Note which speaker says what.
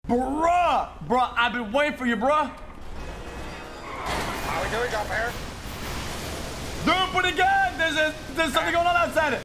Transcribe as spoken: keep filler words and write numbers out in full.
Speaker 1: Bruh! Bruh, I've been waiting for you, bruh.
Speaker 2: How we doing up here?
Speaker 1: Dude, pretty good. There's, a, there's something going on outside it.